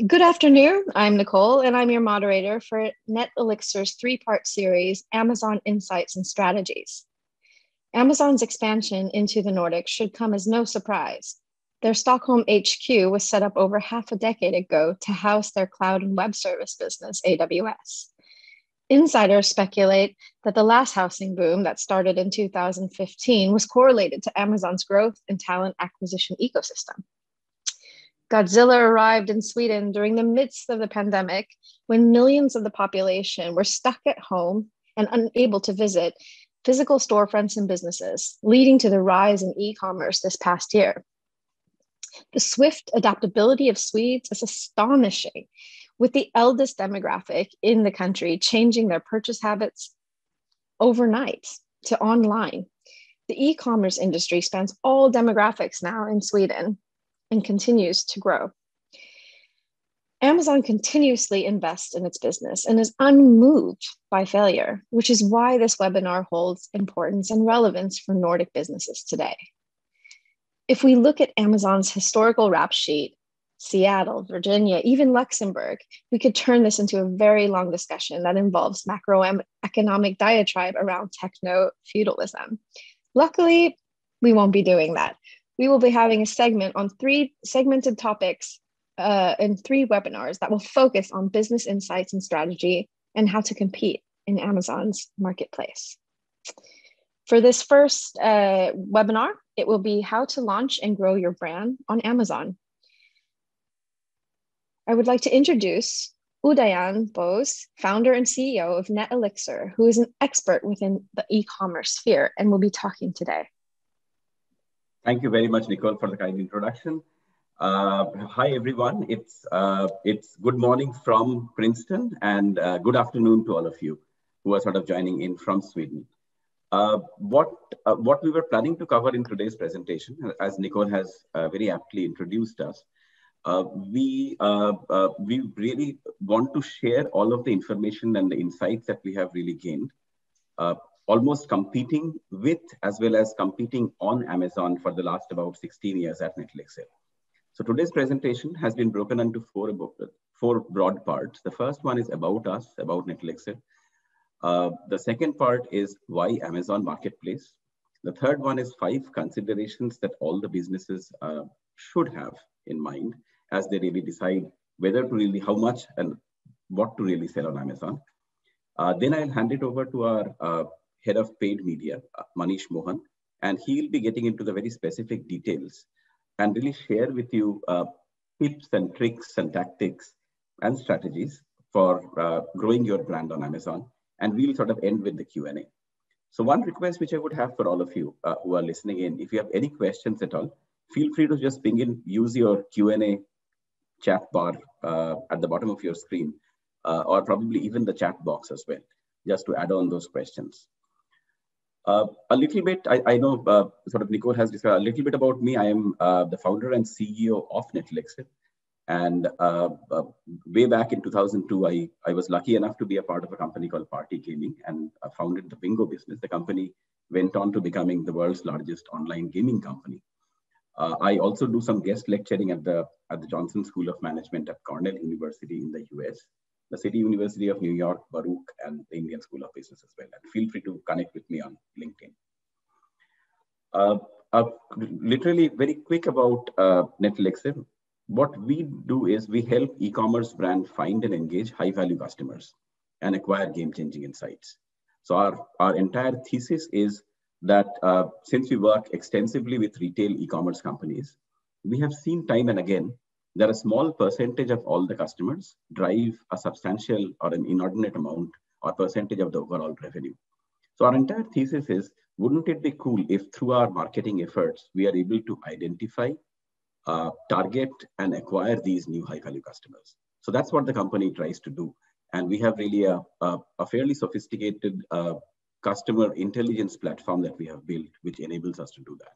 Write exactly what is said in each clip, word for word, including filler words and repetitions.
Good afternoon. I'm Nicole, and I'm your moderator for NetElixir's three-part series, Amazon Insights and Strategies. Amazon's expansion into the Nordics should come as no surprise. Their Stockholm H Q was set up over half a decade ago to house their cloud and web service business, A W S. Insiders speculate that the last housing boom that started in two thousand fifteen was correlated to Amazon's growth and talent acquisition ecosystem. Godzilla arrived in Sweden during the midst of the pandemic, when millions of the population were stuck at home and unable to visit physical storefronts and businesses, leading to the rise in e-commerce this past year. The swift adaptability of Swedes is astonishing, with the eldest demographic in the country changing their purchase habits overnight to online. The e-commerce industry spans all demographics now in Sweden and continues to grow. Amazon continuously invests in its business and is unmoved by failure, which is why this webinar holds importance and relevance for Nordic businesses today. If we look at Amazon's historical rap sheet, Seattle, Virginia, even Luxembourg, we could turn this into a very long discussion that involves macroeconomic diatribe around techno-feudalism. Luckily, we won't be doing that. We will be having a segment on three segmented topics uh, in three webinars that will focus on business insights and strategy and how to compete in Amazon's marketplace. For this first uh, webinar, it will be how to launch and grow your brand on Amazon. I would like to introduce Udayan Bose, founder and C E O of NetElixir, who is an expert within the e-commerce sphere and will be talking today. Thank you very much, Nicole, for the kind introduction. Uh, hi, everyone. It's, uh, it's good morning from Princeton and uh, good afternoon to all of you who are sort of joining in from Sweden. Uh, what, uh, what we were planning to cover in today's presentation, as Nicole has uh, very aptly introduced us, uh, we, uh, uh, we really want to share all of the information and the insights that we have really gained. Uh, almost competing with as well as competing on Amazon for the last about sixteen years at NetElixir. So today's presentation has been broken into four, four broad parts. The first one is about us, about NetElixir. Uh, the second part is why Amazon Marketplace. The third one is five considerations that all the businesses uh, should have in mind as they really decide whether to really, how much and what to really sell on Amazon. Uh, then I'll hand it over to our uh, head of paid media, uh, Manish Mohan, and he'll be getting into the very specific details and really share with you uh, tips and tricks and tactics and strategies for uh, growing your brand on Amazon. And we'll sort of end with the Q and A. So one request which I would have for all of you uh, who are listening in, if you have any questions at all, feel free to just ping in, use your Q and A chat bar uh, at the bottom of your screen, uh, or probably even the chat box as well, just to add on those questions. Uh, a little bit, I, I know uh, sort of Nicole has described a little bit about me. I am uh, the founder and C E O of NetElixir. And uh, uh, way back in two thousand two, I, I was lucky enough to be a part of a company called Party Gaming and uh, founded the Bingo business. The company went on to becoming the world's largest online gaming company. Uh, I also do some guest lecturing at the, at the Johnson School of Management at Cornell University in the U S, the City University of New York, Baruch, and the Indian School of Business as well. And feel free to connect with me on LinkedIn. Uh, uh, literally very quick about uh, NetElixir. What we do is we help e-commerce brands find and engage high-value customers and acquire game-changing insights. So our, our entire thesis is that uh, since we work extensively with retail e-commerce companies, we have seen time and again that a small percentage of all the customers drive a substantial or an inordinate amount or percentage of the overall revenue. So our entire thesis is, wouldn't it be cool if through our marketing efforts, we are able to identify, Uh, target and acquire these new high-value customers. So that's what the company tries to do. And we have really a, a, a fairly sophisticated uh, customer intelligence platform that we have built, which enables us to do that.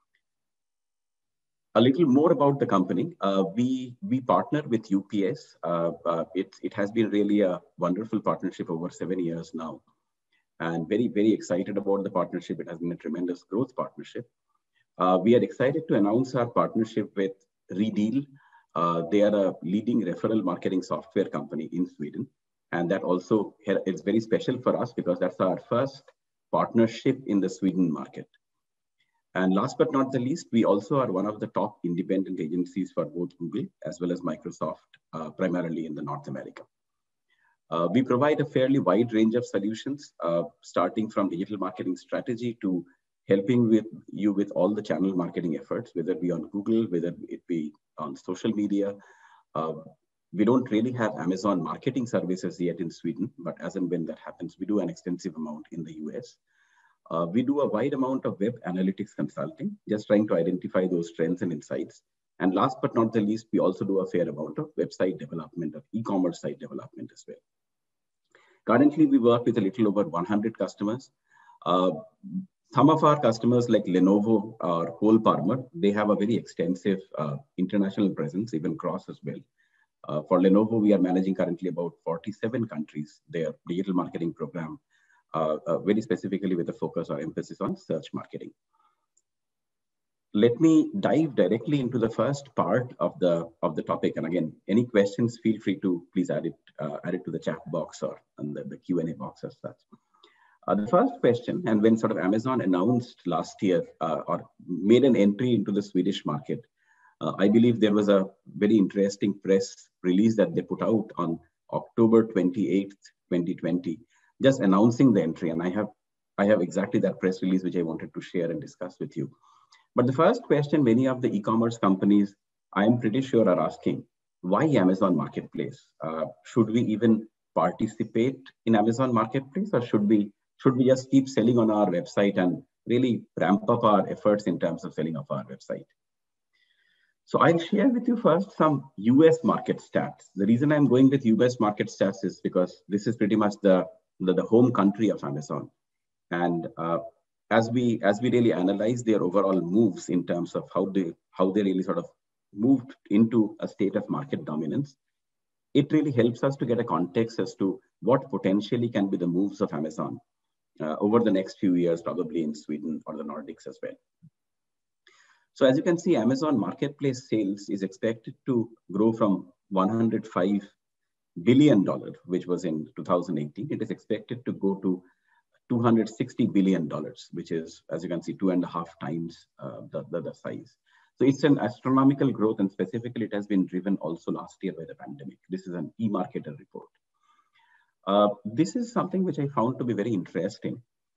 A little more about the company. Uh, we, we partner with U P S. Uh, uh, it, it has been really a wonderful partnership over seven years now. And very, very excited about the partnership. It has been a tremendous growth partnership. Uh, we are excited to announce our partnership with Redeal. Uh, they are a leading referral marketing software company in Sweden. And that also is very special for us because that's our first partnership in the Sweden market. And last but not the least, we also are one of the top independent agencies for both Google as well as Microsoft, uh, primarily in the North America. Uh, we provide a fairly wide range of solutions, uh, starting from digital marketing strategy to helping with you with all the channel marketing efforts, whether it be on Google, whether it be on social media. Uh, we don't really have Amazon marketing services yet in Sweden, but as and when that happens, we do an extensive amount in the U S. Uh, we do a wide amount of web analytics consulting, just trying to identify those trends and insights. And last but not the least, we also do a fair amount of website development or e-commerce site development as well. Currently, we work with a little over one hundred customers. Uh, some of our customers like Lenovo or Cole Parmer, they have a very extensive uh, international presence, even cross as well. Uh, for Lenovo, we are managing currently about forty-seven countries, their digital marketing program, uh, uh, very specifically with a focus or emphasis on search marketing. Let me dive directly into the first part of the, of the topic. And again, any questions, feel free to please add it, uh, add it to the chat box or in the, the Q and A box as such. Uh, the first question, and when sort of Amazon announced last year uh, or made an entry into the Swedish market, uh, I believe there was a very interesting press release that they put out on October twenty-eighth, twenty twenty, just announcing the entry. And I have, I have exactly that press release which I wanted to share and discuss with you. But the first question many of the e-commerce companies, I'm pretty sure, are asking, why Amazon Marketplace? Uh, should we even participate in Amazon Marketplace, or should we, should we just keep selling on our website and really ramp up our efforts in terms of selling off our website? So I'll share with you first some U S market stats. The reason I'm going with U S market stats is because this is pretty much the, the, the home country of Amazon. And uh, As we as we really analyze their overall moves in terms of how they how they really sort of moved into a state of market dominance, it really helps us to get a context as to what potentially can be the moves of Amazon uh, over the next few years, probably in Sweden or the Nordics as well. So as you can see, Amazon Marketplace sales is expected to grow from one hundred five billion dollars, which was in two thousand eighteen. It is expected to go to two hundred sixty billion dollars, which is, as you can see, two and a half times uh, the, the, the size. So it's an astronomical growth, and specifically it has been driven also last year by the pandemic. This is an eMarketer report. Uh, this is something which I found to be very interesting.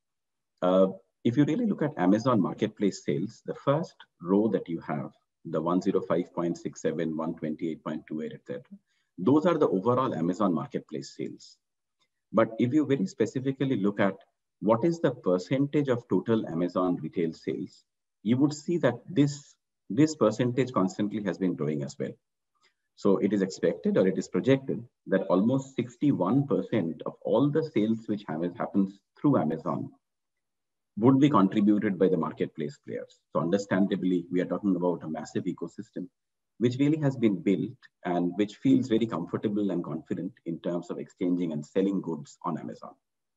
Uh, if you really look at Amazon Marketplace sales, the first row that you have, the one oh five point six seven, one twenty-eight point two eight, et cetera, those are the overall Amazon Marketplace sales. But if you very specifically look at what is the percentage of total Amazon retail sales, you would see that this, this percentage constantly has been growing as well. So it is expected, or it is projected, that almost sixty-one percent of all the sales which happens through Amazon would be contributed by the marketplace players. So understandably, we are talking about a massive ecosystem which really has been built and which feels very comfortable and confident in terms of exchanging and selling goods on Amazon.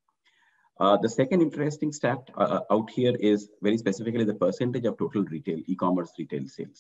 Uh, the second interesting stat uh, out here is very specifically the percentage of total retail, e-commerce retail sales.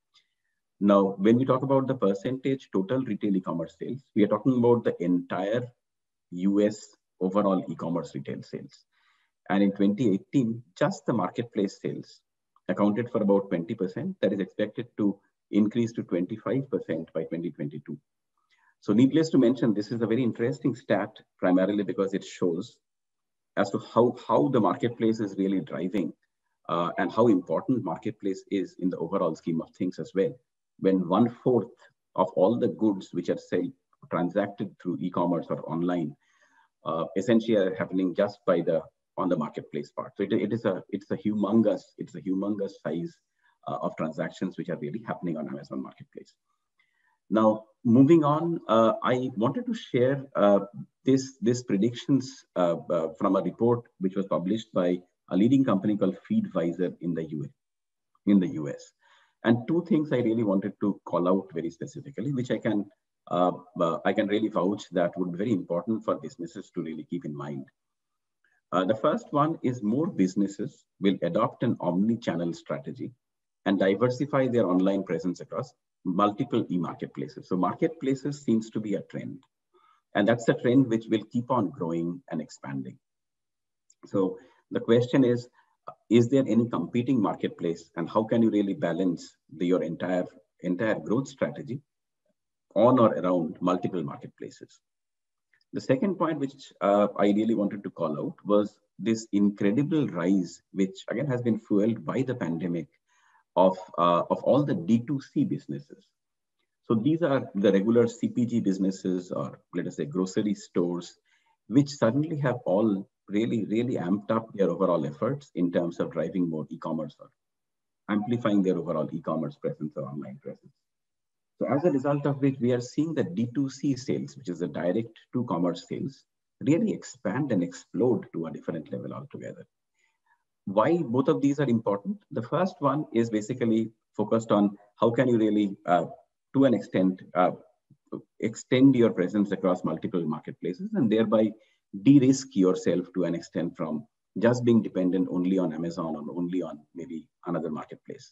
Now, when we talk about the percentage total retail e-commerce sales, we are talking about the entire U S overall e-commerce retail sales. And in twenty eighteen, just the marketplace sales accounted for about twenty percent. That is expected to increase to twenty-five percent by twenty twenty-two. So needless to mention, this is a very interesting stat, primarily because it shows as to how, how the marketplace is really driving uh, and how important marketplace is in the overall scheme of things as well. When one fourth of all the goods which are say, transacted through e-commerce or online uh, essentially are happening just by the on the marketplace part. So it, it is a it's a humongous it's a humongous size uh, of transactions which are really happening on Amazon Marketplace. Now, moving on, uh, I wanted to share uh, this, this predictions uh, uh, from a report which was published by a leading company called Feedvisor in the U S. In the U S. And two things I really wanted to call out very specifically, which I can, uh, uh, I can really vouch that would be very important for businesses to really keep in mind. Uh, the first one is more businesses will adopt an omni-channel strategy and diversify their online presence across multiple e-marketplaces. So marketplaces seems to be a trend. And that's a trend which will keep on growing and expanding. So the question is, is there any competing marketplace, and how can you really balance the, your entire, entire growth strategy on or around multiple marketplaces? The second point, which uh, I really wanted to call out, was this incredible rise, which again has been fueled by the pandemic, of, uh, of all the D two C businesses. So these are the regular C P G businesses, or let us say grocery stores, which suddenly have all really, really amped up their overall efforts in terms of driving more e-commerce or amplifying their overall e-commerce presence or online presence. So as a result of which, we are seeing that D two C sales, which is the direct to commerce sales, really expand and explode to a different level altogether. Why both of these are important? The first one is basically focused on how can you really, uh, to an extent, uh, extend your presence across multiple marketplaces and thereby de-risk yourself to an extent from just being dependent only on Amazon or only on maybe another marketplace.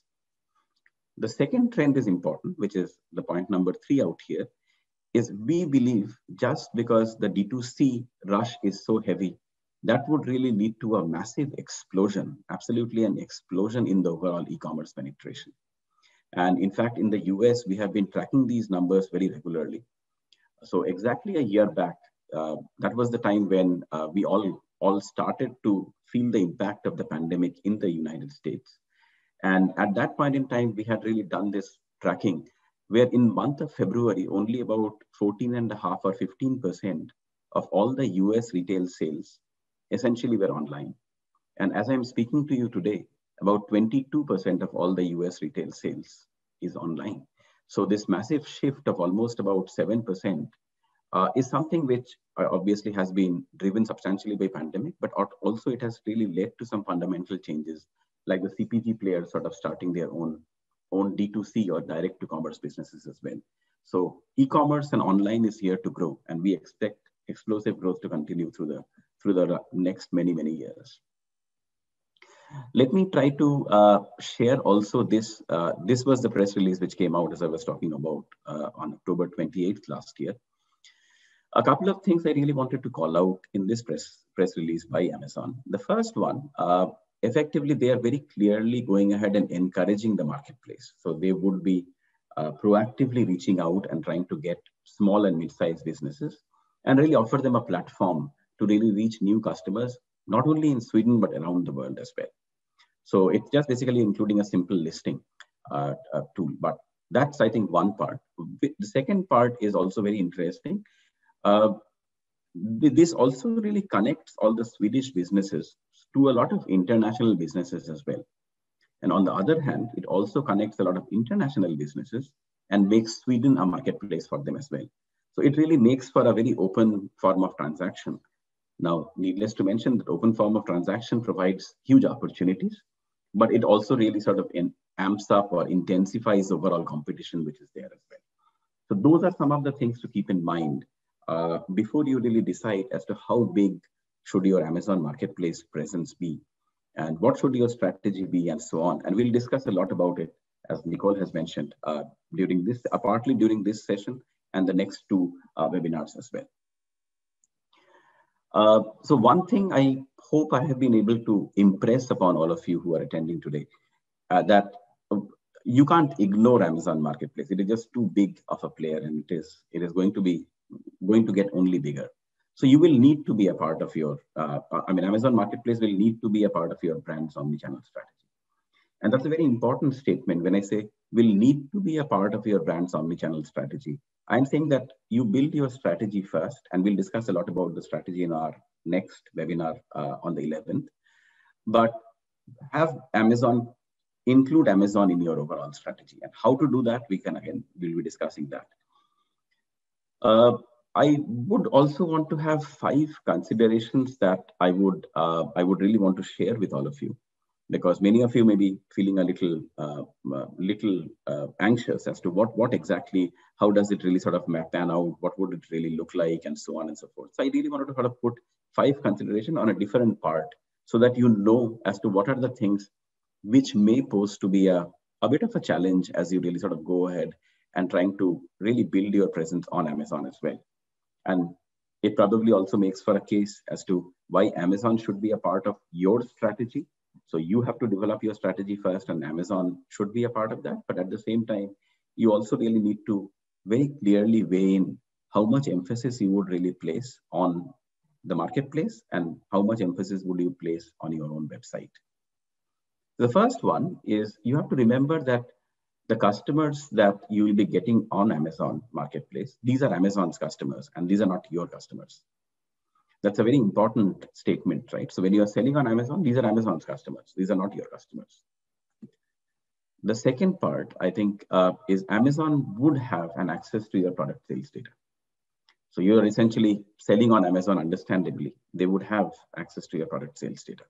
The second trend is important, which is the point number three out here, is we believe just because the D two C rush is so heavy, that would really lead to a massive explosion, absolutely an explosion in the overall e-commerce penetration. And in fact, in the U S, we have been tracking these numbers very regularly. So exactly a year back, uh, that was the time when uh, we all, all started to feel the impact of the pandemic in the United States. And at that point in time, we had really done this tracking, where in month of February, only about fourteen and a half or fifteen percent of all the U S retail sales essentially were online. And as I'm speaking to you today, about twenty-two percent of all the U S retail sales is online. So this massive shift of almost about seven percent uh, is something which uh, obviously has been driven substantially by pandemic, but also it has really led to some fundamental changes, like the C P G players sort of starting their own, own D two C or direct to commerce businesses as well. So e-commerce and online is here to grow, and we expect explosive growth to continue through the, through the next many, many years. Let me try to uh, share also this. Uh, this was the press release which came out, as I was talking about, uh, on October twenty-eighth last year. A couple of things I really wanted to call out in this press, press release by Amazon. The first one, uh, effectively, they are very clearly going ahead and encouraging the marketplace. So they would be uh, proactively reaching out and trying to get small and mid-sized businesses and really offer them a platform to really reach new customers, not only in Sweden, but around the world as well. So it's just basically including a simple listing uh, uh, tool, but that's, I think, one part. The second part is also very interesting. Uh, this also really connects all the Swedish businesses to a lot of international businesses as well. And on the other hand, it also connects a lot of international businesses and makes Sweden a marketplace for them as well. So it really makes for a very open form of transaction. Now, needless to mention that open form of transaction provides huge opportunities, but it also really sort of in, amps up or intensifies overall competition, which is there as well. So those are some of the things to keep in mind uh, before you really decide as to how big should your Amazon marketplace presence be, and what should your strategy be, and so on. And we'll discuss a lot about it, as Nicole has mentioned, uh, during this, uh, partly during this session and the next two uh, webinars as well. Uh, so one thing I hope I have been able to impress upon all of you who are attending today, uh, that uh, you can't ignore Amazon Marketplace. It is just too big of a player, and it is, it is going to be going to get only bigger. So you will need to be a part of your, uh, I mean, Amazon Marketplace will need to be a part of your brand's omnichannel strategy. And that's a very important statement. When I say will need to be a part of your brand's omnichannel strategy, I'm saying that you build your strategy first, and we'll discuss a lot about the strategy in our next webinar uh, on the eleventh. But have Amazon, include Amazon in your overall strategy. And how to do that, we can, again, we'll be discussing that. Uh, I would also want to have five considerations that I would, uh, I would really want to share with all of you, because many of you may be feeling a little, uh, uh, little uh, anxious as to what, what exactly, how does it really sort of pan out, what would it really look like, and so on and so forth. So I really wanted to sort of put five considerations on a different part so that you know as to what are the things which may pose to be a, a bit of a challenge as you really sort of go ahead and trying to really build your presence on Amazon as well. And it probably also makes for a case as to why Amazon should be a part of your strategy. So you have to develop your strategy first, and Amazon should be a part of that. But at the same time, you also really need to very clearly weigh in how much emphasis you would really place on the marketplace and how much emphasis would you place on your own website. The first one is you have to remember that the customers that you will be getting on Amazon Marketplace, these are Amazon's customers and these are not your customers. That's a very important statement, right? So when you are selling on Amazon, these are Amazon's customers. These are not your customers. The second part, I think, uh, is Amazon would have an access to your product sales data. So you're essentially selling on Amazon, understandably. They would have access to your product sales data.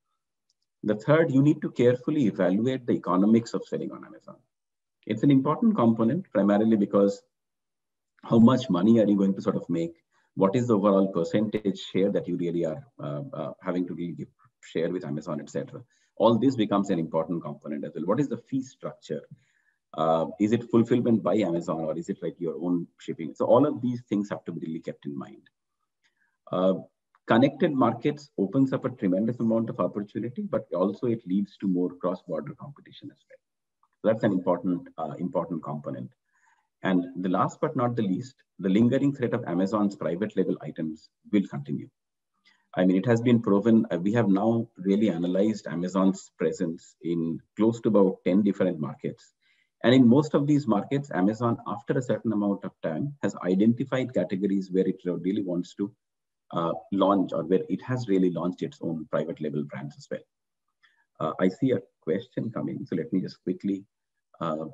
The third, you need to carefully evaluate the economics of selling on Amazon. It's an important component, primarily because how much money are you going to sort of make? What is the overall percentage share that you really are uh, uh, having to really give, share with Amazon, et cetera. All this becomes an important component as well. What is the fee structure? Uh, is it fulfillment by Amazon, or is it like your own shipping? So all of these things have to be really kept in mind. Uh, connected markets opens up a tremendous amount of opportunity, but also it leads to more cross-border competition as well. So that's an important, uh, important component. And the last but not the least, the lingering threat of Amazon's private label items will continue. I mean, it has been proven, uh, we have now really analyzed Amazon's presence in close to about ten different markets. And in most of these markets, Amazon, after a certain amount of time, has identified categories where it really wants to uh, launch, or where it has really launched its own private label brands as well. Uh, I see a question coming, so let me just quickly. Uh,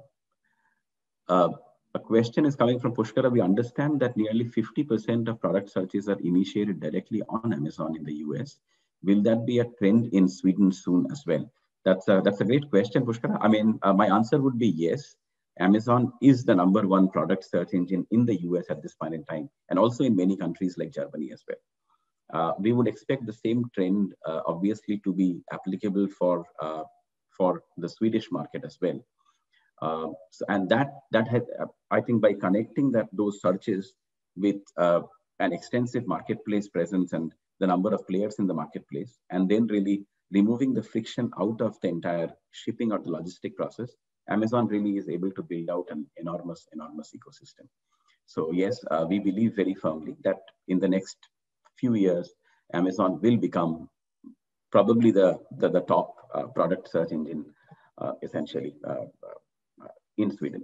uh, a question is coming from Pushkara. We understand that nearly fifty percent of product searches are initiated directly on Amazon in the U S. Will that be a trend in Sweden soon as well? That's a, that's a great question, Pushkara. I mean, uh, my answer would be yes. Amazon is the number one product search engine in the U S at this point in time, and also in many countries like Germany as well. Uh, we would expect the same trend, uh, obviously, to be applicable for, uh, for the Swedish market as well. Uh, so, and that, that had, uh, I think by connecting that those searches with uh, an extensive marketplace presence and the number of players in the marketplace, and then really removing the friction out of the entire shipping or the logistic process, Amazon really is able to build out an enormous, enormous ecosystem. So yes, uh, we believe very firmly that in the next few years, Amazon will become probably the, the, the top uh, product search engine, uh, essentially, uh, uh, in Sweden.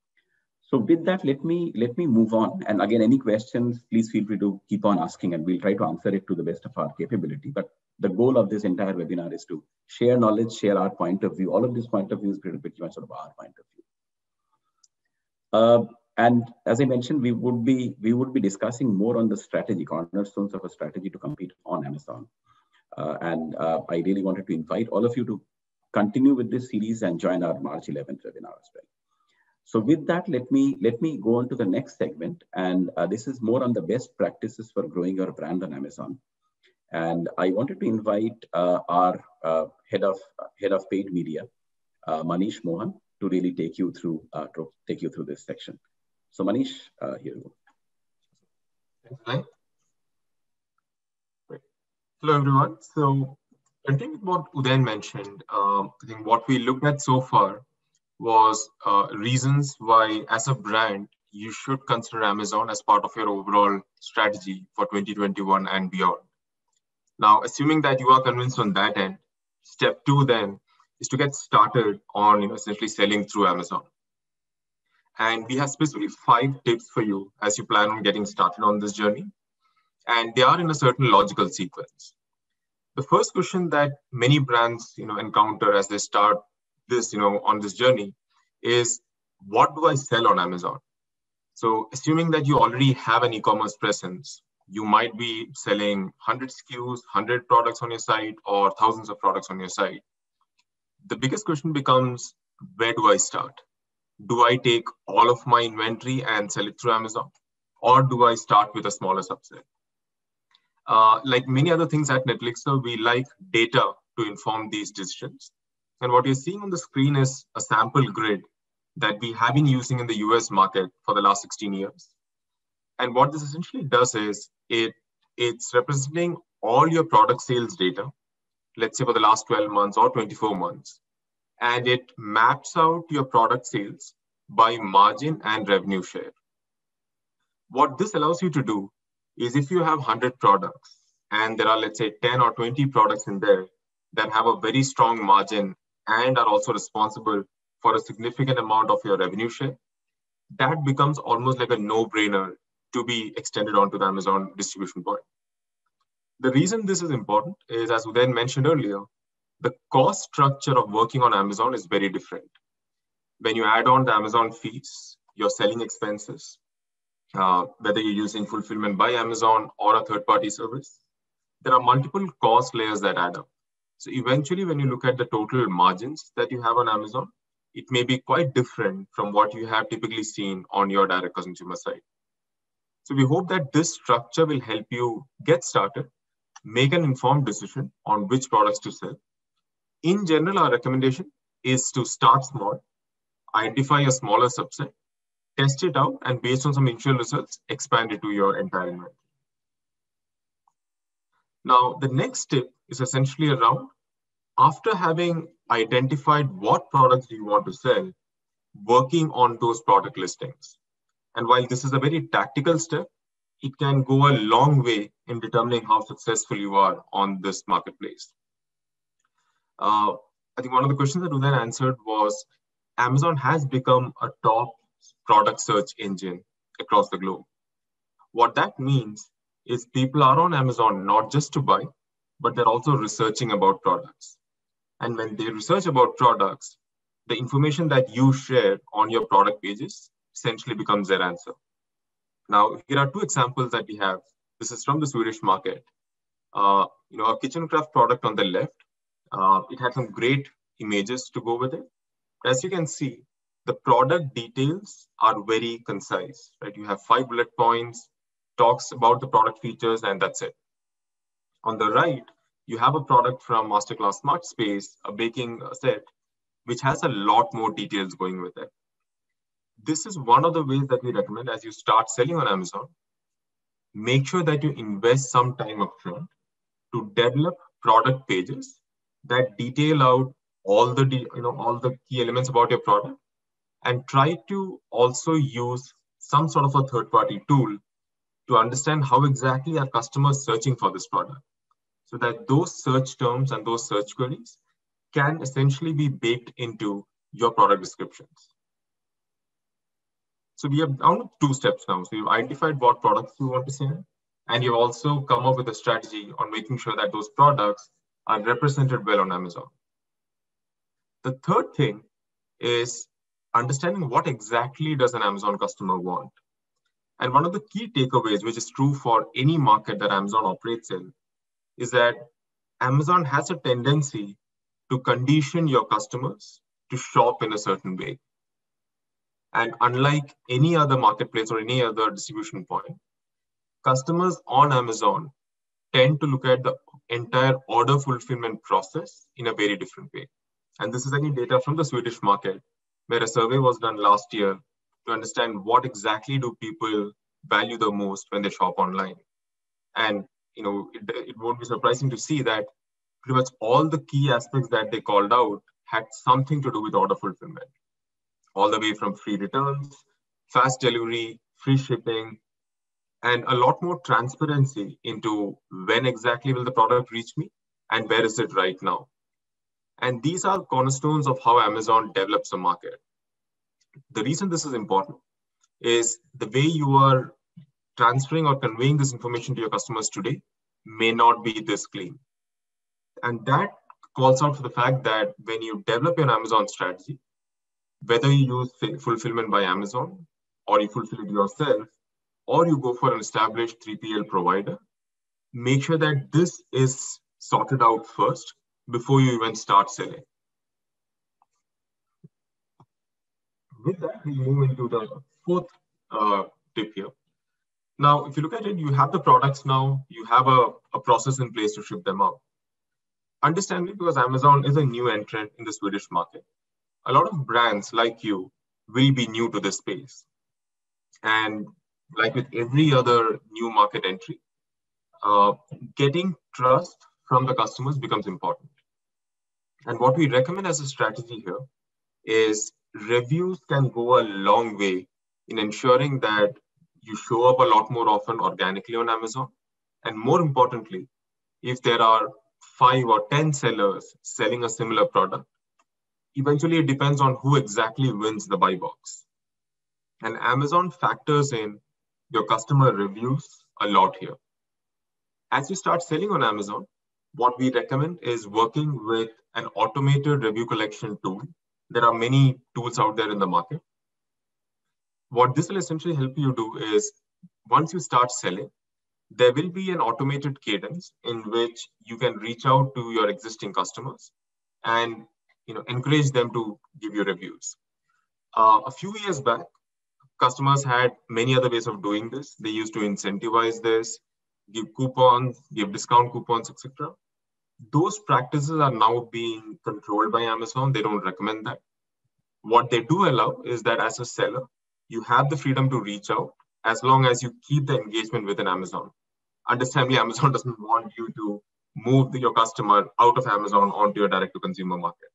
So with that, let me, let me move on. And again, any questions, please feel free to keep on asking, and we'll try to answer it to the best of our capability. But the goal of this entire webinar is to share knowledge, share our point of view. All of this point of view is pretty much sort of our point of view. Uh, and as I mentioned, we would be we would be discussing more on the strategy, cornerstones of a strategy to compete on Amazon. Uh, and uh, I really wanted to invite all of you to continue with this series and join our March eleventh webinar as well. So with that, let me let me go on to the next segment, and uh, this is more on the best practices for growing your brand on Amazon. And I wanted to invite uh, our uh, head of uh, head of paid media, uh, Manish Mohan, to really take you through uh, to take you through this section. So Manish, uh, here you go. Thanks, Great. Hello everyone. So continuing with what Udayan mentioned, um, I think what we looked at so far was uh, reasons why, as a brand, you should consider Amazon as part of your overall strategy for twenty twenty-one and beyond. Now, assuming that you are convinced on that end, step two then is to get started on you know, essentially selling through Amazon. And we have specifically five tips for you as you plan on getting started on this journey. And they are in a certain logical sequence. The first question that many brands you know, encounter as they start this you know, on this journey is, what do I sell on Amazon? So assuming that you already have an e-commerce presence, you might be selling one hundred S K Us, one hundred products on your site, or thousands of products on your site. The biggest question becomes, where do I start? Do I take all of my inventory and sell it through Amazon? Or do I start with a smaller subset? Uh, like many other things at Netlixer, we like data to inform these decisions. And what you're seeing on the screen is a sample grid that we have been using in the U S market for the last sixteen years. And what this essentially does is it it's representing all your product sales data, let's say for the last twelve months or twenty-four months, and it maps out your product sales by margin and revenue share. What this allows you to do is if you have one hundred products and there are, let's say, ten or twenty products in there that have a very strong margin and are also responsible for a significant amount of your revenue share, that becomes almost like a no-brainer to be extended onto the Amazon distribution point. The reason this is important is, as Udayan mentioned earlier, the cost structure of working on Amazon is very different. When you add on the Amazon fees, your selling expenses, uh, whether you're using fulfillment by Amazon or a third-party service, there are multiple cost layers that add up. So eventually, when you look at the total margins that you have on Amazon, it may be quite different from what you have typically seen on your direct consumer side. So we hope that this structure will help you get started, make an informed decision on which products to sell. In general, our recommendation is to start small, identify a smaller subset, test it out, and based on some initial results, expand it to your entire inventory. Now, the next step is essentially around, after having identified what products do you want to sell, working on those product listings. And while this is a very tactical step, it can go a long way in determining how successful you are on this marketplace. Uh, I think one of the questions that Udayan answered was, Amazon has become a top product search engine across the globe. What that means is people are on Amazon not just to buy, but they're also researching about products. And when they research about products, the information that you share on your product pages essentially becomes their answer. Now, here are two examples that we have. This is from the Swedish market. Uh, you know, a kitchen craft product on the left. Uh, it had some great images to go with it. As you can see, the product details are very concise, right? You have five bullet points, talks about the product features, and that's it. On the right, you have a product from Masterclass Smart Space, a baking set, which has a lot more details going with it. This is one of the ways that we recommend as you start selling on Amazon. Make sure that you invest some time upfront to develop product pages that detail out all the you know all the key elements about your product, and try to also use some sort of a third-party tool to understand how exactly are customers searching for this product, so that those search terms and those search queries can essentially be baked into your product descriptions. So we have down to two steps now. So you've identified what products you want to sell, and you've also come up with a strategy on making sure that those products are represented well on Amazon. The third thing is understanding what exactly does an Amazon customer want. And one of the key takeaways, which is true for any market that Amazon operates in, is that Amazon has a tendency to condition your customers to shop in a certain way. And unlike any other marketplace or any other distribution point, customers on Amazon tend to look at the entire order fulfillment process in a very different way. And this is again data from the Swedish market, where a survey was done last year to understand what exactly do people value the most when they shop online. And you know, it, it won't be surprising to see that pretty much all the key aspects that they called out had something to do with order fulfillment, all the way from free returns, fast delivery, free shipping, and a lot more transparency into when exactly will the product reach me and where is it right now. And these are cornerstones of how Amazon develops a market. The reason this is important is the way you are transferring or conveying this information to your customers today may not be this clean. And that calls out for the fact that when you develop your Amazon strategy, whether you use fulfillment by Amazon or you fulfill it yourself, or you go for an established three P L provider, make sure that this is sorted out first before you even start selling. With that, we move into the fourth uh, tip here. Now, if you look at it, you have the products now, you have a, a process in place to ship them out. Understandably, because Amazon is a new entrant in the Swedish market, a lot of brands like you will be new to this space. And like with every other new market entry, uh, getting trust from the customers becomes important. And what we recommend as a strategy here is reviews can go a long way in ensuring that you show up a lot more often organically on Amazon. And more importantly, if there are five or ten sellers selling a similar product, eventually it depends on who exactly wins the buy box. And Amazon factors in your customer reviews a lot here. As you start selling on Amazon, what we recommend is working with an automated review collection tool. There are many tools out there in the market. What this will essentially help you do is, once you start selling, there will be an automated cadence in which you can reach out to your existing customers and you know, encourage them to give you reviews. Uh, a few years back, customers had many other ways of doing this. They used to incentivize this, give coupons, give discount coupons, et cetera. Those practices are now being controlled by Amazon. They don't recommend that. What they do allow is that as a seller, you have the freedom to reach out as long as you keep the engagement within Amazon. Understandably, Amazon doesn't want you to move the, your customer out of Amazon onto your direct-to-consumer market.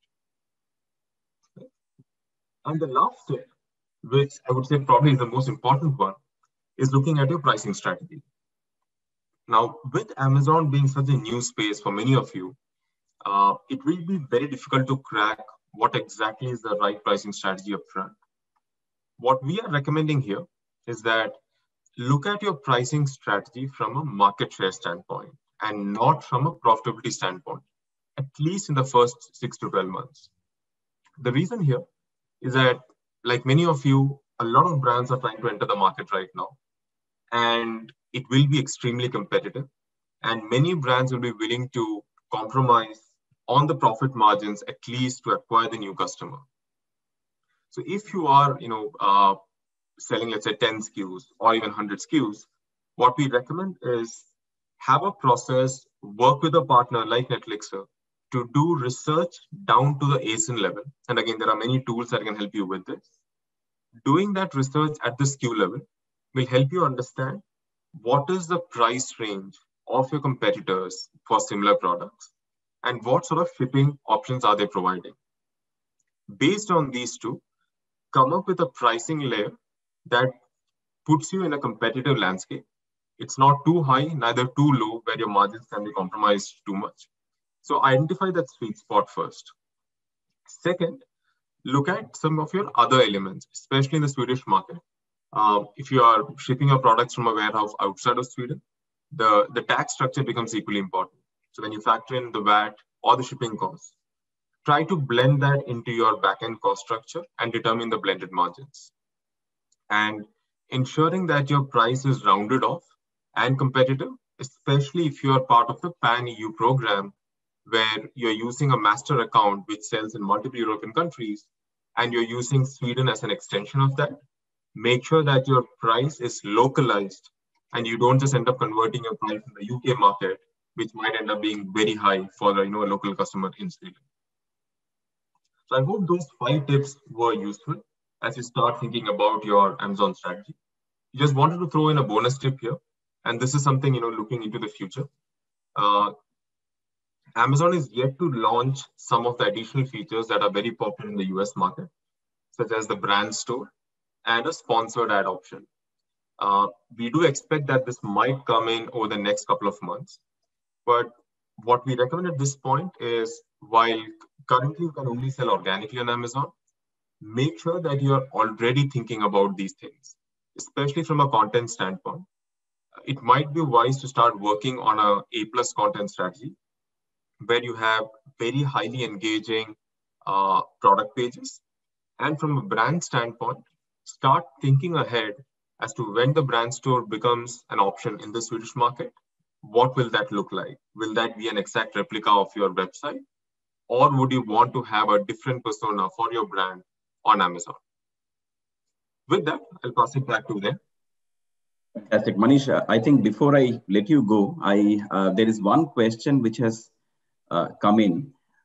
And the last step, which I would say probably is the most important one, is looking at your pricing strategy. Now, with Amazon being such a new space for many of you, uh, it will be very difficult to crack what exactly is the right pricing strategy upfront. What we are recommending here is that look at your pricing strategy from a market share standpoint and not from a profitability standpoint, at least in the first six to twelve months. The reason here is that, like many of you, a lot of brands are trying to enter the market right now, and it will be extremely competitive. And many brands will be willing to compromise on the profit margins, at least to acquire the new customer. So if you are, you know, uh, selling, let's say, ten S K Us or even one hundred S K Us, what we recommend is have a process, work with a partner like Netlixer to do research down to the A S I N level. And again, there are many tools that can help you with this. Doing that research at the S K U level will help you understand what is the price range of your competitors for similar products and what sort of shipping options are they providing. Based on these two, come up with a pricing layer that puts you in a competitive landscape. It's not too high, neither too low, where your margins can be compromised too much. So identify that sweet spot first. Second, look at some of your other elements, especially in the Swedish market. Uh, if you are shipping your products from a warehouse outside of Sweden, the, the tax structure becomes equally important. So when you factor in the V A T or the shipping costs, try to blend that into your backend cost structure and determine the blended margins. And ensuring that your price is rounded off and competitive, especially if you are part of the Pan E U program, where you're using a master account which sells in multiple European countries, and you're using Sweden as an extension of that. Make sure that your price is localized and you don't just end up converting your price in the U K market, which might end up being very high for the, you know, a local customer in Sweden. So I hope those five tips were useful as you start thinking about your Amazon strategy. Just wanted to throw in a bonus tip here, and this is something, you know, looking into the future. Uh, Amazon is yet to launch some of the additional features that are very popular in the U S market, such as the brand store and a sponsored ad option. Uh, we do expect that this might come in over the next couple of months. But what we recommend at this point is, while currently you can only sell organically on Amazon, make sure that you're already thinking about these things, especially from a content standpoint. It might be wise to start working on a A plus content strategy, where you have very highly engaging uh, product pages. And from a brand standpoint, start thinking ahead as to when the brand store becomes an option in the Swedish market. What will that look like? Will that be an exact replica of your website? Or would you want to have a different persona for your brand on Amazon? With that, I'll pass it back to Uday. Fantastic. Manish, I think before I let you go, I uh, there is one question which has uh, come in.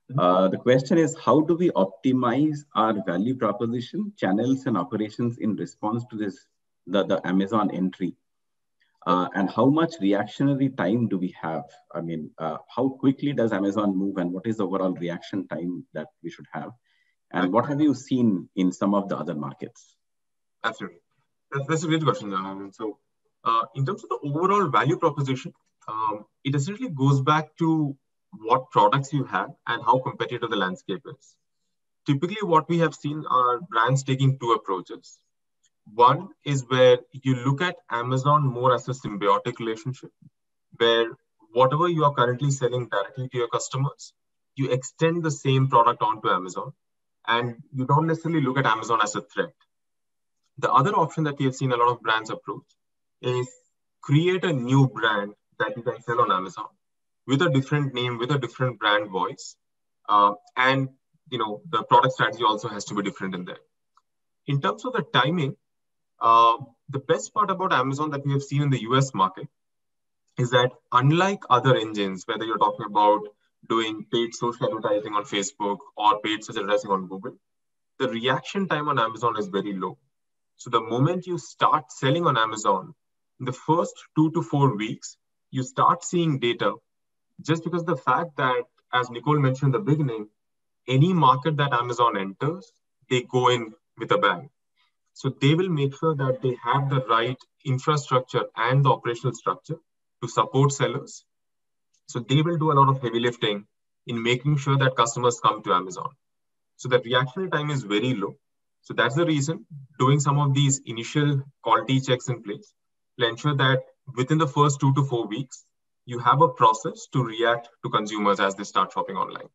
Uh, the question is, how do we optimize our value proposition, channels, and operations in response to this, the, the Amazon entry? Uh, and how much reactionary time do we have? I mean, uh, how quickly does Amazon move, and what is the overall reaction time that we should have? And what have you seen in some of the other markets? Absolutely. That's, that's a great question. Um, so uh, in terms of the overall value proposition, um, it essentially goes back to what products you have and how competitive the landscape is. Typically, what we have seen are brands taking two approaches. One is where you look at Amazon more as a symbiotic relationship, where whatever you are currently selling directly to your customers, you extend the same product onto Amazon, and you don't necessarily look at Amazon as a threat. The other option that we have seen a lot of brands approach is create a new brand that you can sell on Amazon with a different name, with a different brand voice. Uh, and you know the product strategy also has to be different in there. In terms of the timing, uh, the best part about Amazon that we have seen in the U S market is that unlike other engines, whether you're talking about doing paid social advertising on Facebook or paid search advertising on Google, the reaction time on Amazon is very low. So the moment you start selling on Amazon, in the first two to four weeks, you start seeing data just because of the fact that, as Nicole mentioned in the beginning, any market that Amazon enters, they go in with a bang. So they will make sure that they have the right infrastructure and the operational structure to support sellers. So they will do a lot of heavy lifting in making sure that customers come to Amazon. So the reaction time is very low. So that's the reason doing some of these initial quality checks in place will ensure that within the first two to four weeks, you have a process to react to consumers as they start shopping online.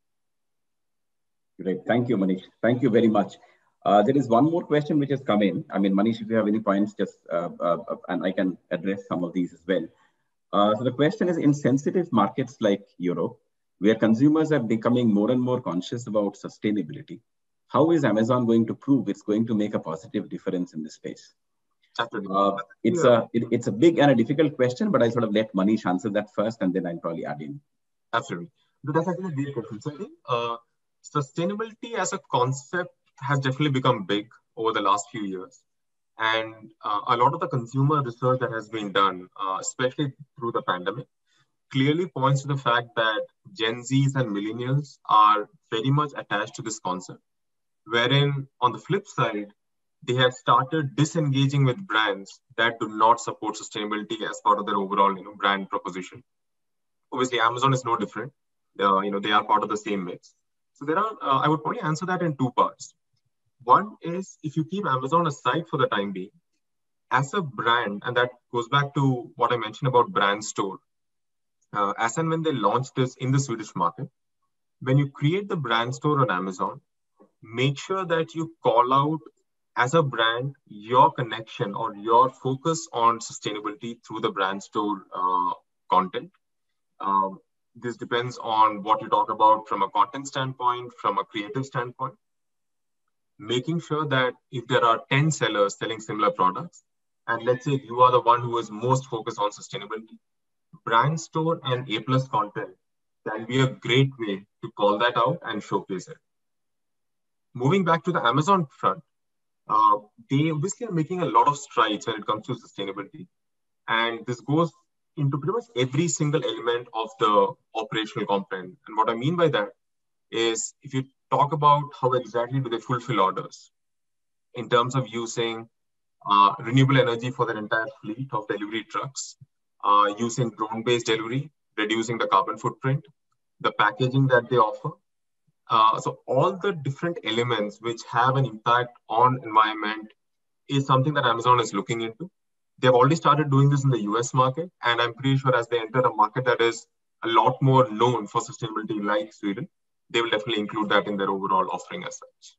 Great. Thank you, Manish. Thank you very much. Uh, there is one more question which has come in. I mean, Manish, if you have any points, just uh, uh, and I can address some of these as well. Uh, so the question is, in sensitive markets like Europe, where consumers are becoming more and more conscious about sustainability, how is Amazon going to prove it's going to make a positive difference in this space? Uh, it's yeah. a it, it's a big and a difficult question, but I sort of let Manish answer that first, and then I'll probably add in. Absolutely, but that's actually a great question. So I think uh, sustainability as a concept has definitely become big over the last few years, and uh, a lot of the consumer research that has been done, uh, especially through the pandemic, clearly points to the fact that Gen Zs and millennials are very much attached to this concept, wherein on the flip side, they have started disengaging with brands that do not support sustainability as part of their overall, you know, brand proposition. Obviously, Amazon is no different. Uh, you know, they are part of the same mix. So there are, uh, I would probably answer that in two parts. One is, if you keep Amazon aside for the time being, as a brand, and that goes back to what I mentioned about brand store, uh, as and when they launched this in the Swedish market, when you create the brand store on Amazon, make sure that you call out as a brand your connection or your focus on sustainability through the brand store uh, content. Um, this depends on what you talk about from a content standpoint, from a creative standpoint. Making sure that if there are ten sellers selling similar products, and let's say you are the one who is most focused on sustainability, brand store and A plus content can be a great way to call that out and showcase it. Moving back to the Amazon front, uh, they obviously are making a lot of strides when it comes to sustainability. And this goes into pretty much every single element of the operational component. And what I mean by that is, if you talk about how exactly do they fulfill orders in terms of using uh, renewable energy for their entire fleet of delivery trucks, uh, using drone-based delivery, reducing the carbon footprint, the packaging that they offer. Uh, so all the different elements which have an impact on environment is something that Amazon is looking into. They've already started doing this in the U S market, and I'm pretty sure as they enter a market that is a lot more known for sustainability like Sweden, they will definitely include that in their overall offering as such.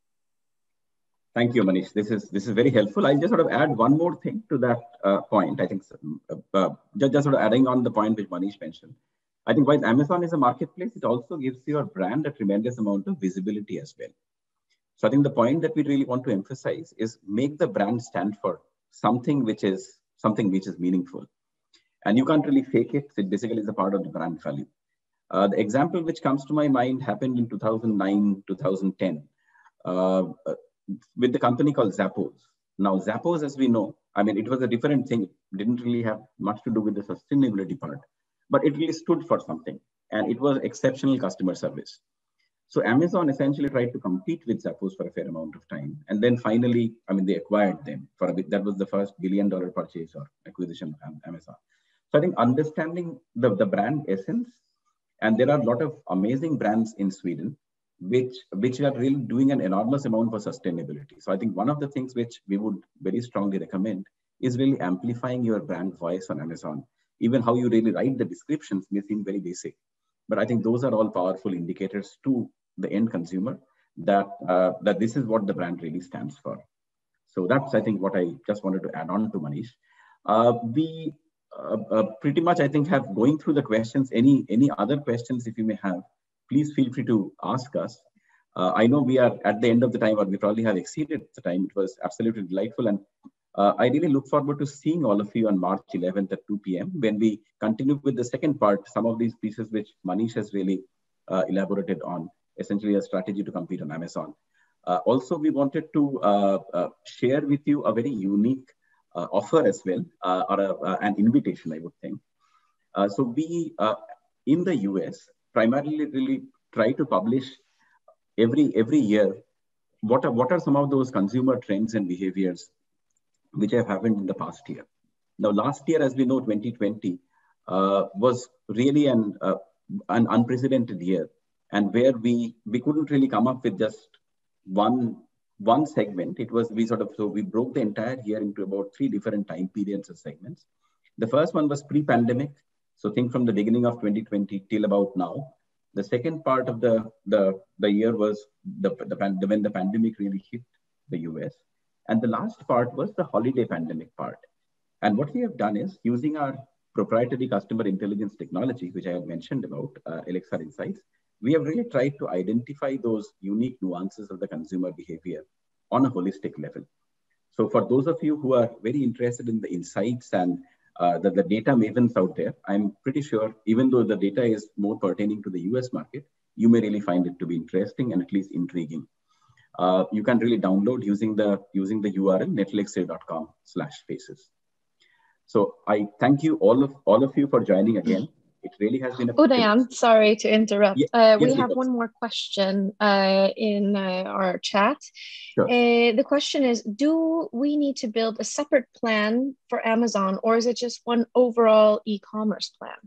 Thank you, Manish. This is this is very helpful. I'll just sort of add one more thing to that uh, point. I think uh, uh, just, just sort of adding on the point which Manish mentioned. I think while Amazon is a marketplace, it also gives your brand a tremendous amount of visibility as well. So I think the point that we really want to emphasize is make the brand stand for something which is something which is meaningful. And you can't really fake it. It basically is a part of the brand value. Uh, the example which comes to my mind happened in two thousand nine, two thousand ten uh, with the company called Zappos. Now, Zappos, as we know, I mean, it was a different thing. It didn't really have much to do with the sustainability part, but it really stood for something, and it was exceptional customer service. So Amazon essentially tried to compete with Zappos for a fair amount of time. And then finally, I mean, they acquired them for a bit. That was the first billion dollar purchase or acquisition of Amazon. So I think understanding the, the brand essence, and there are a lot of amazing brands in Sweden, which, which are really doing an enormous amount for sustainability. So I think one of the things which we would very strongly recommend is really amplifying your brand voice on Amazon. Even how you really write the descriptions may seem very basic, but I think those are all powerful indicators to the end consumer that, uh, that this is what the brand really stands for. So that's, I think, what I just wanted to add on to Manish. Uh, we uh, uh, pretty much, I think, have going through the questions. Any, any other questions, if you may have, please feel free to ask us. Uh, I know we are at the end of the time, or we probably have exceeded the time. It was absolutely delightful. And uh, I really look forward to seeing all of you on March eleventh at two p m when we continue with the second part, some of these pieces which Manish has really uh, elaborated on, essentially a strategy to compete on Amazon. Uh, also, we wanted to uh, uh, share with you a very unique uh, offer as well, uh, or a, uh, an invitation, I would think. Uh, so we, uh, in the U S, primarily really try to publish every, every year, what are, what are some of those consumer trends and behaviors which have happened in the past year. Now, last year, as we know, twenty twenty uh, was really an, uh, an unprecedented year, and where we, we couldn't really come up with just one, one segment. It was, we sort of, so we broke the entire year into about three different time periods of segments. The first one was pre-pandemic. So think from the beginning of twenty twenty till about now. The second part of the, the, the year was the, the, the, when the pandemic really hit the U S. And the last part was the holiday pandemic part. And what we have done is, using our proprietary customer intelligence technology, which I had mentioned about, uh, Elixir Insights, we have really tried to identify those unique nuances of the consumer behavior on a holistic level. So for those of you who are very interested in the insights and uh, the, the data mavens out there, I'm pretty sure, even though the data is more pertaining to the U S market, you may really find it to be interesting and at least intriguing. Uh, you can really download using the, using the U R L netelixir dot com slash spaces. So I thank you all of, all of you for joining again. It really has been a Udayan, sorry to interrupt. Yeah, uh, we yes, have one more question uh, in uh, our chat. Sure. Uh, the question is, do we need to build a separate plan for Amazon, or is it just one overall e-commerce plan?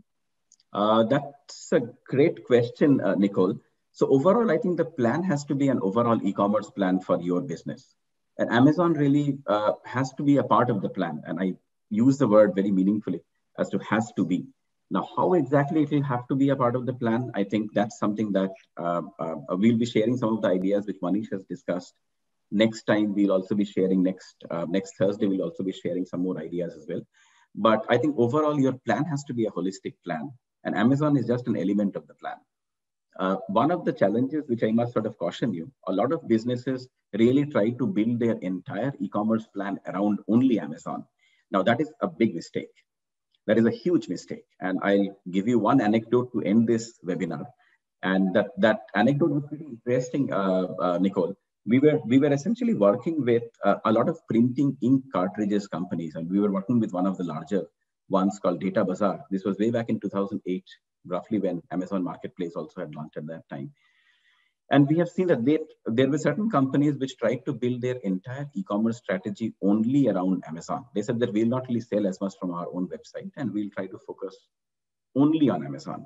Uh, that's a great question, uh, Nicole. So overall, I think the plan has to be an overall e-commerce plan for your business. And Amazon really uh, has to be a part of the plan. And I use the word very meaningfully as to has to be. Now, how exactly it will have to be a part of the plan, I think that's something that uh, uh, we'll be sharing some of the ideas which Manish has discussed. Next time, we'll also be sharing next, uh, next Thursday, we'll also be sharing some more ideas as well. But I think overall, your plan has to be a holistic plan. And Amazon is just an element of the plan. Uh, one of the challenges which I must sort of caution you, a lot of businesses really try to build their entire e-commerce plan around only Amazon. Now, that is a big mistake. That is a huge mistake. And I'll give you one anecdote to end this webinar. And that, that anecdote was pretty interesting, uh, uh, Nicole. We were, we were essentially working with uh, a lot of printing ink cartridges companies. And we were working with one of the larger ones called Data Bazaar. This was way back in two thousand eight, roughly when Amazon Marketplace also had launched at that time. And we have seen that they, there were certain companies which tried to build their entire e-commerce strategy only around Amazon. They said that we'll not really sell as much from our own website and we'll try to focus only on Amazon.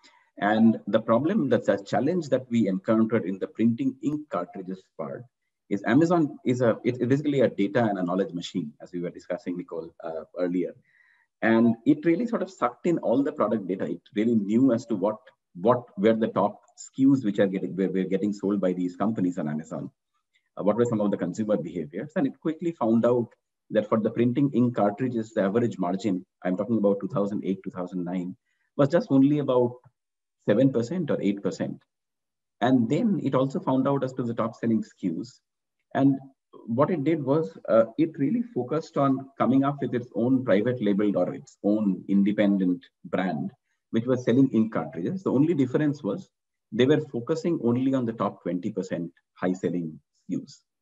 And the problem, that's a challenge that we encountered in the printing ink cartridges part is Amazon is a, it's basically a data and a knowledge machine, as we were discussing, Nicole, uh, earlier. And it really sort of sucked in all the product data. It really knew as to what, what were the top S K Us which are getting, were, were getting sold by these companies on Amazon. Uh, what were some of the consumer behaviors? And it quickly found out that for the printing ink cartridges, the average margin, I'm talking about two thousand eight, two thousand nine, was just only about seven percent or eight percent. And then it also found out as to the top selling S K Us. And what it did was uh, it really focused on coming up with its own private labeled or its own independent brand, which was selling ink cartridges. The only difference was they were focusing only on the top twenty percent high selling S K Us.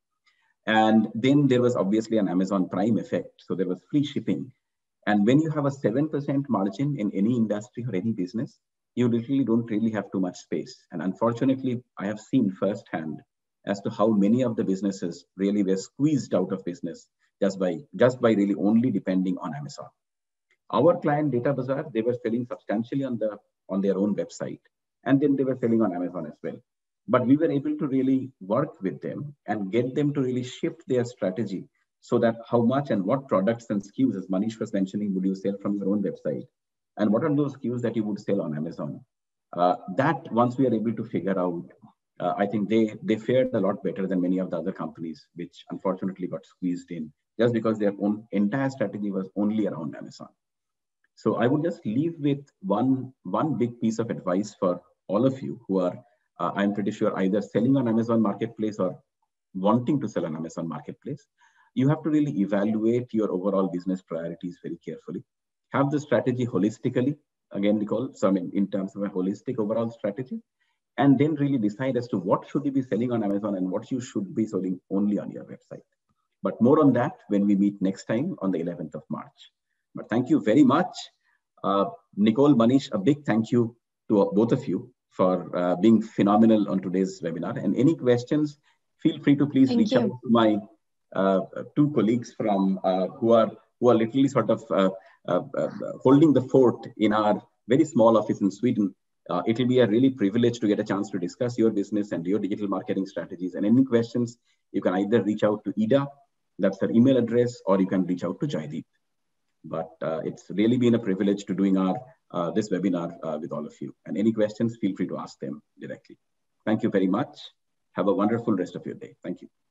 And then there was obviously an Amazon Prime effect. So there was free shipping. And when you have a seven percent margin in any industry or any business, you literally don't really have too much space. And unfortunately, I have seen firsthand as to how many of the businesses really were squeezed out of business just by, just by really only depending on Amazon. Our client Data Bazaar, they were selling substantially on, the, on their own website. And then they were selling on Amazon as well. But we were able to really work with them and get them to really shift their strategy so that how much and what products and S K Us, as Manish was mentioning, would you sell from your own website? And what are those S K Us that you would sell on Amazon? Uh, that once we are able to figure out, uh, I think they, they fared a lot better than many of the other companies, which unfortunately got squeezed in just because their own entire strategy was only around Amazon. So I would just leave with one, one big piece of advice for all of you who are, uh, I'm pretty sure, either selling on Amazon Marketplace or wanting to sell on Amazon Marketplace. You have to really evaluate your overall business priorities very carefully. Have the strategy holistically, again, Nicole, so I mean, in terms of a holistic overall strategy, and then really decide as to what should you be selling on Amazon and what you should be selling only on your website. But more on that when we meet next time on the eleventh of March. But thank you very much. Uh, Nicole, Manish, a big thank you to uh, both of you for uh, being phenomenal on today's webinar. And any questions, feel free to please thank reach you. out to my uh, two colleagues from uh, who are who are literally sort of uh, uh, uh, holding the fort in our very small office in Sweden. Uh, it will be a really privilege to get a chance to discuss your business and your digital marketing strategies. And any questions, you can either reach out to Ida, that's her email address, or you can reach out to Jaideep. But uh, it's really been a privilege to doing our uh, this webinar uh, with all of you. And any questions, feel free to ask them directly. Thank you very much. Have a wonderful rest of your day. Thank you.